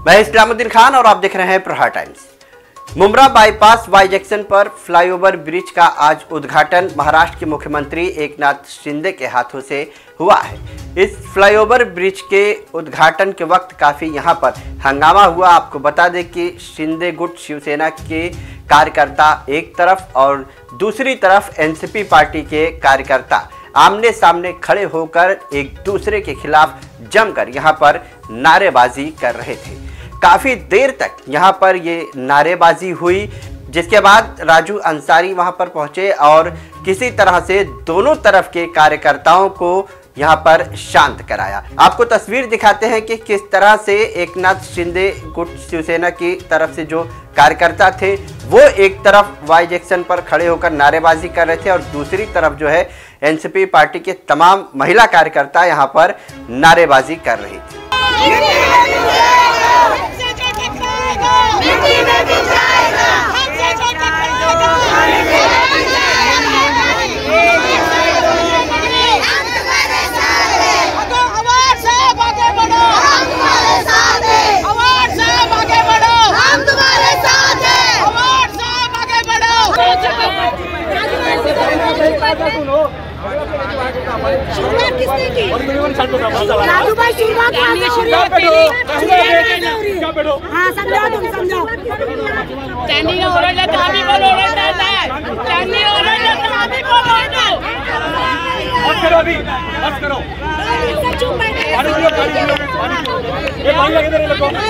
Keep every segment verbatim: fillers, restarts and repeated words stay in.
मैं इस्लामुद्दीन खान और आप देख रहे हैं Prahar times. Mumbra bypass Y junction पर फ्लाईओवर ब्रिज का आज उद्घाटन महाराष्ट्र के मुख्यमंत्री एकनाथ शिंदे के हाथों से हुआ है। इस फ्लाईओवर ब्रिज के उद्घाटन के वक्त काफी यहां पर हंगामा हुआ। आपको बता दें कि शिंदे गुट शिवसेना के कार्यकर्ता एक तरफ और दूसरी तरफ एनसीपी पार्टी के कार्यकर्ता आमने सामने खड़े होकर एक दूसरे के खिलाफ जमकर यहां पर नारेबाजी कर रहे थे। काफी देर तक यहां पर ये नारेबाजी हुई, जिसके बाद राजू अंसारी वहां पर पहुंचे और किसी तरह से दोनों तरफ के कार्यकर्ताओं को यहां पर शांत कराया। आपको तस्वीर दिखाते हैं कि किस तरह से एकनाथ शिंदे गुट शिवसेना की तरफ से जो कार्यकर्ता थे वो एक तरफ वाई जंक्शन पर खड़े होकर नारेबाजी कर रहे थे और दूसरी तरफ जो है एनसीपी पार्टी के तमाम महिला कार्यकर्ता यहां पर नारेबाजी कर रही थी। शुरुआत किसने की? राजू भाई शुरुआत हाँ समझाओ तुम समझाओ। स्टैंडिंग ऑर्डर है, ताबी बोलो रहता है। स्टैंडिंग ऑर्डर है, ताबी बोलो रहता है। बस करो अभी, बस करो। चुप बैठो। पानी पियो, पानी पियो। ये पानी लगे तेरे लोगों को।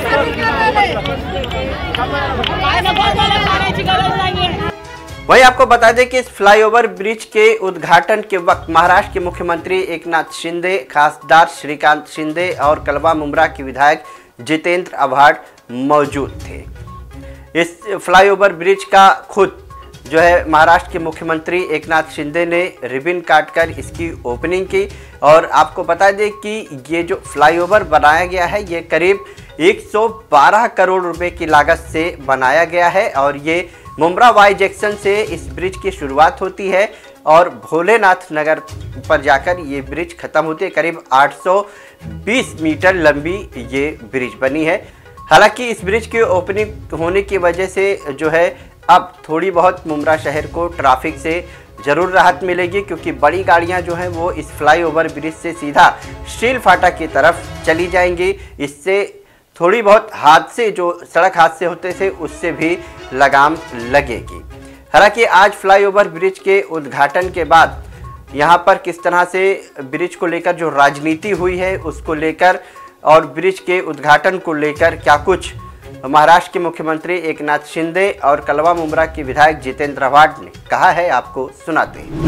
पानी ना बहुत वाला पानी चिकन लाएंगे। वहीं आपको बता दें कि इस फ्लाईओवर ब्रिज के उद्घाटन के वक्त महाराष्ट्र के मुख्यमंत्री एकनाथ शिंदे, खासदार श्रीकांत शिंदे और कलवा मुंब्रा के विधायक जितेंद्र आव्हाड मौजूद थे। इस फ्लाईओवर ब्रिज का खुद जो है महाराष्ट्र के मुख्यमंत्री एकनाथ शिंदे ने रिबन काटकर इसकी ओपनिंग की। और आपको बता दें कि ये जो फ्लाईओवर बनाया गया है ये करीब एक सौ बारह करोड़ रुपए की लागत से बनाया गया है और ये मुंब्रा वाई जंक्शन से इस ब्रिज की शुरुआत होती है और भोलेनाथ नगर पर जाकर ये ब्रिज खत्म होती है। करीब आठ सौ बीस मीटर लंबी ये ब्रिज बनी है। हालांकि इस ब्रिज की ओपनिंग होने की वजह से जो है अब थोड़ी बहुत मुंब्रा शहर को ट्रैफिक से ज़रूर राहत मिलेगी, क्योंकि बड़ी गाड़ियां जो हैं वो इस फ्लाईओवर ब्रिज से सीधा स्टील फाटा की तरफ चली जाएंगी। इससे थोड़ी बहुत हादसे जो सड़क हादसे होते थे उससे भी लगाम लगेगी। हालांकि आज फ्लाईओवर ब्रिज के उद्घाटन के बाद यहां पर किस तरह से ब्रिज को लेकर जो राजनीति हुई है उसको लेकर और ब्रिज के उद्घाटन को लेकर क्या कुछ महाराष्ट्र के मुख्यमंत्री एकनाथ शिंदे और कलवा मुंब्रा के विधायक जितेंद्र आव्हाड ने कहा है, आपको सुनाते हैं।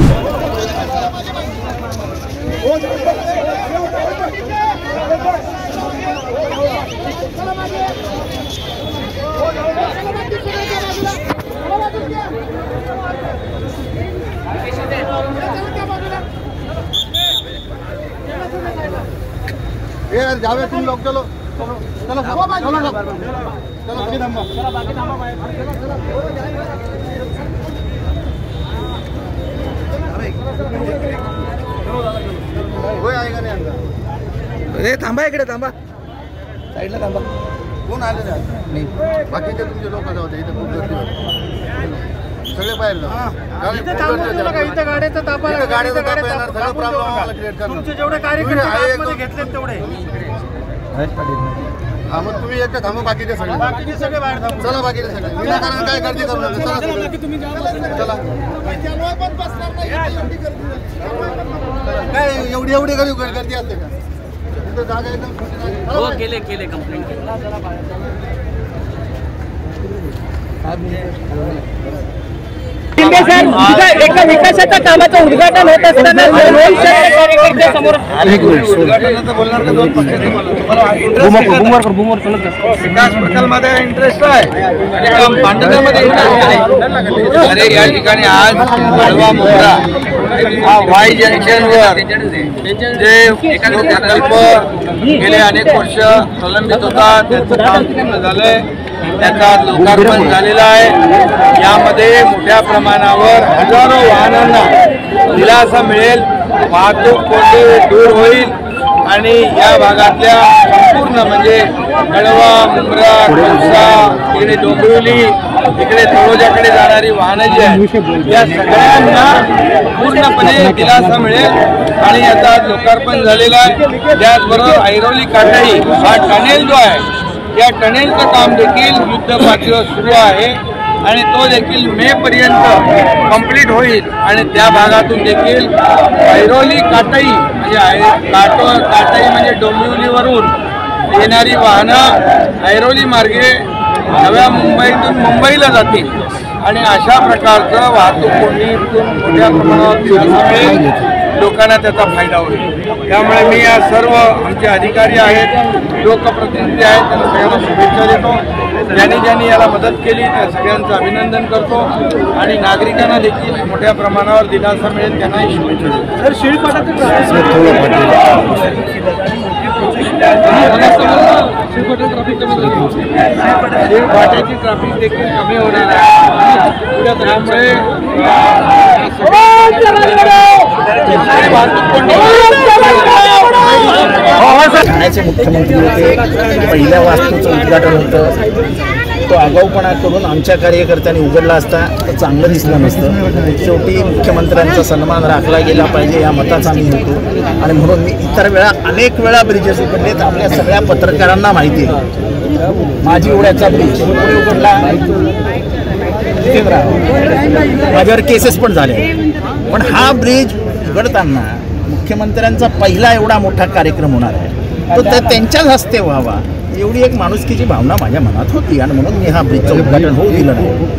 यार जावे तुम लोग, चलो चलो चलो चलो चलो बाकी थांबा चलो बाकी थांबा होय आएगा नाही अंदर। अरे थांबा इकडे, थांबा साईडला थांबा। कोण आले नाही? बाकीचे तुमचे लोक जाऊ दे, इथे खूप गर्दी होती सगळे बाहेर जाऊ। इथे थांबू नका, इथे गाड्याचा तापा गाड्याचा तापा येणार, सगळं प्रॉब्लेम आम्हाला क्रिएट करणार। तुमचे जेवढे कार्यकर्ते आतमध्ये घेतलेत तेवढे हा, मग तुम्ही एक थांबा, बाकीचे सगळे बाकीचे सगळे बाहेर थांबू। चला बाकीचे सगळे विनाकारण काय गर्दी करू नका। चला चला बाकी तुम्ही चला। पण बसणार नाही एवढी गर्दी, काय एवढी एवढी गर्दी असते का? इथे जागा एकदम हो केले केले कंप्लेंट शिंदे सर, एका विकासाच्या कामाचं उद्घाटन होत असताना दोन कार्यकर्ते समोर विकास प्रकल्पामध्ये इंटरेस्ट आहे, पांढऱ्यामध्ये इंटरेस्ट आहे। अरे या ठिकाणी आज कलवा मुंब्रा हा वाई जंक्शनवर जे प्रकल्प गेले अनेक वर्ष प्रलंबित होता त्याचं काम पूर्ण झालंय, त्याचा लोकार्पण झालेला आहे। यामध्ये मोठ्या प्रमाणावर हजारो वाहनांना दिलासा मिळेल, वाहतूक कोंडी दूर होईल आणि या भागातल्या संपूर्ण म्हणजे कळवा, मुंब्रा, कळसा, इकडे डोंबिवली, इकडे तळोजाकडे जाणारी वाहनं जी आहेत या सगळ्यांना पूर्णपणे दिलासा मिळेल आणि याचा लोकार्पण झालेला आहे। त्याचबरोबर ऐरोली काटाई हा टनेल जो आहे या टनेलचं काम देखील युद्ध पातळीवर सुरू आहे आणि तो देखील मे पर्यंत कंप्लीट होईल आणि त्या भागातून देखील ऐरोली काटाई म्हणजे काटो काटाई म्हणजे डोंबिवलीवरून येणारी वाहनं ऐरोली मार्गे नव्या मुंबईतून मुंबईला जातील आणि अशा प्रकारचं वाहतूक कोंडीतून मोठ्या प्रमाणावर दिलासा मिळेल, लोकांना त्याचा फायदा होईल। त्यामुळे मी या सर्व आमचे अधिकारी आहेत, लोकप्रतिनिधी आहेत, त्यांना सगळ्यांना शुभेच्छा देतो। ज्यांनी ज्यांनी याला मदत केली त्या सगळ्यांचं अभिनंदन करतो आणि नागरिकांना देखील मोठ्या प्रमाणावर दिलासा मिळेल त्यांनाही शुभेच्छा देतो। तर शिळपाटाची ट्रॅफिक देखील कमी होणार आहे, त्यामुळे ठाण्याचे मुख्यमंत्री होते, पहिल्या वास्तूचं उद्घाटन होतं, तो आगाऊपणा करून आमच्या कार्यकर्त्यांनी उघडला असता तर चांगलं दिसलं नसतं। शेवटी मुख्यमंत्र्यांचा सन्मान राखला गेला पाहिजे या मताचा मी होतो आणि म्हणून मी इतर वेळा अनेक वेळा ब्रिजेस उघडलेत। आपल्या सगळ्या पत्रकारांना माहिती आहे माझी उड्याचा ब्रिज उघडला, माझ्यावर केसेस पण झाले, पण हा ब्रिज उघडताना मुख्यमंत्र्यांचा पहिला एवढा मोठा कार्यक्रम होणार आहे तो तर त्यांच्याच हस्ते व्हावा एवढी एक माणुसकीची भावना माझ्या मनात होती आणि म्हणून मी हा ब्रिजचं उद्घाटन होऊ दिलं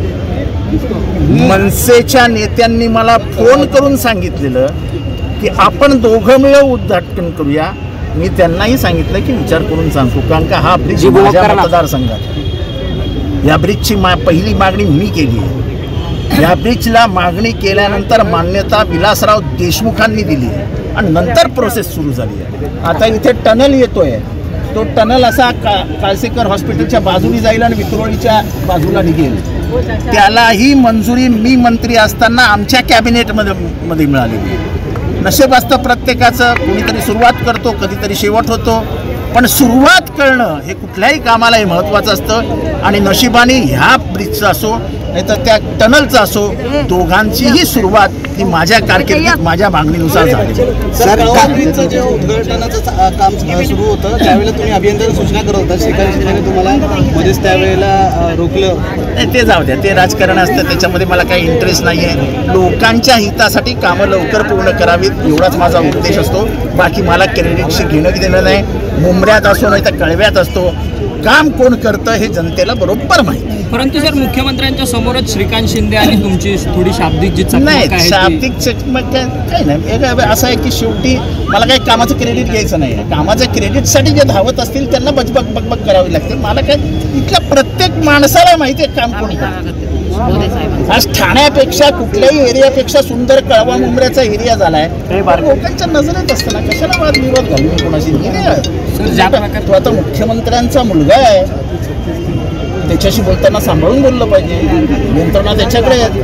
नाही। मनसेच्या नेत्यांनी मला फोन करून सांगितलेलं की आपण दोघं मिळून उद्घाटन करूया। मी त्यांनाही सांगितलं की विचार करून सांगतो, कारण का हा ब्रिज माझ्या मतदारसंघात, या ब्रिजची मा पहिली मागणी मी केली आहे। या ब्रिजला मागणी केल्यानंतर मान्यता विलासराव देशमुखांनी दिली आहे आणि नंतर प्रोसेस सुरू झाली आहे। आता इथे टनल येतोय, तो टनल असा का काळसेकर हॉस्पिटलच्या बाजूने जाईल आणि विक्रोळीच्या बाजूला निघेल, त्यालाही मंजुरी मी मंत्री असताना आमच्या कॅबिनेटमध्ये मध्ये मिळालेली आहे। नशीब असतं प्रत्येकाचं, कोणीतरी सुरुवात करतो, कधीतरी शेवट होतो, पण सुरुवात करणं हे कुठल्याही कामाला हे महत्त्वाचं असतं आणि नशिबाने ह्या ब्रिजचं असो नाही तर त्या टनलचं असो, दोघांचीही सुरुवात ही माझ्या कारकिर्दीत माझ्या मागणीनुसार झाली। सर, ब्रिजचं जे उद्घाटनाचं काम सुरू होतं त्यावेळेला तुम्ही अभियंत्याला सूचना करत होता, श्रीकांत शिंदेने तुम्हाला मध्येच त्यावेळेला रोखलं? नाही, ते जाऊ द्या, ते राजकारण असतं, त्याच्यामध्ये मला काही इंटरेस्ट नाही आहे। लोकांच्या हितासाठी कामं लवकर पूर्ण करावीत एवढाच माझा उद्देश असतो, बाकी मला क्रेडिटशी घेणं देणं नाही। मुंबऱ्यात असो नाही तर कळव्यात असतो, काम कोण करतं हे जनतेला बरोबर माहिती। परंतु सर, मुख्यमंत्र्यांच्या समोरच श्रीकांत शिंदे आणि तुमची थोडी शाब्दिक जी नाही, शाब्दिक चकमक काही नाही, असं आहे की शेवटी मला काही कामाचं क्रेडिट घ्यायचं नाही आहे। कामाच्या क्रेडिटसाठी जे धावत असतील त्यांना बचबक बकबक करावी लागते। मला काय, इथल्या प्रत्येक माणसाला माहिती आहे काम कोण करतं। आज ठाण्यापेक्षा कुठल्याही एरियापेक्षा सुंदर कळवा मुंबऱ्याचा एरिया झालाय, लोकांच्या नजरेत असतं ना, कशाला वाद विरोध घालून कोणाशी नाही। तो आता मुख्यमंत्र्यांचा मुलगा आहे, त्याच्याशी बोलताना सांभाळून बोललं पाहिजे, यंत्रणा त्याच्याकडे आहेत।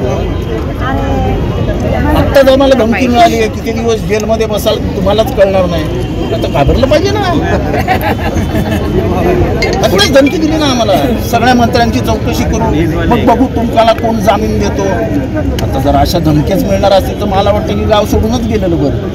आत्ता जर मला धमकी मिळाली आहे किती दिवस जेलमध्ये बसाल तुम्हालाच कळणार नाही, आता घाबरलं पाहिजे ना। आत्ताच धमकी दिली ना आम्हाला, सगळ्या मंत्र्यांची चौकशी करू मग बघू तुम्हाला कोण जामीन देतो। आता जर अशा धमक्याच मिळणार असतील तर मला वाटतं की गाव सोडूनच गेलेलं बरं।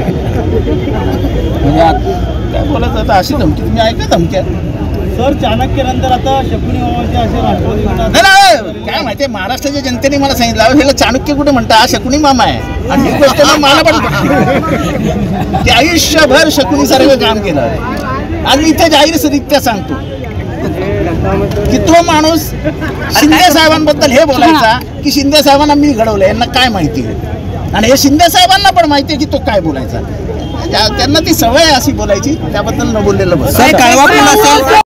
म्हणजे काय बोलायचं, आता अशी धमकी तुम्ही ऐका धमक्या। सर, चाणक्यनंतर आता शकुनी मामाच्या असे राष्ट्रवादी नाही नाही, काय माहिती आहे, महाराष्ट्राच्या जनतेने मला सांगितलं ह्याला चाणक्य कुठे म्हणता, हा शकुनी मामा आहे। आणि ही गोष्ट मला पण की आयुष्यभर शकुनी सारखं काम केलं। आज मी इथे जाहीररित्या सांगतो की तो माणूस शिंदे साहेबांबद्दल हे बोलायचा की शिंदे साहेबांना मी घडवलं, यांना काय माहिती आहे, आणि हे शिंदे साहेबांना पण माहिती आहे की तो काय बोलायचा, त्यांना ती सवय आहे अशी बोलायची, त्याबद्दल न बोललेलं बरं।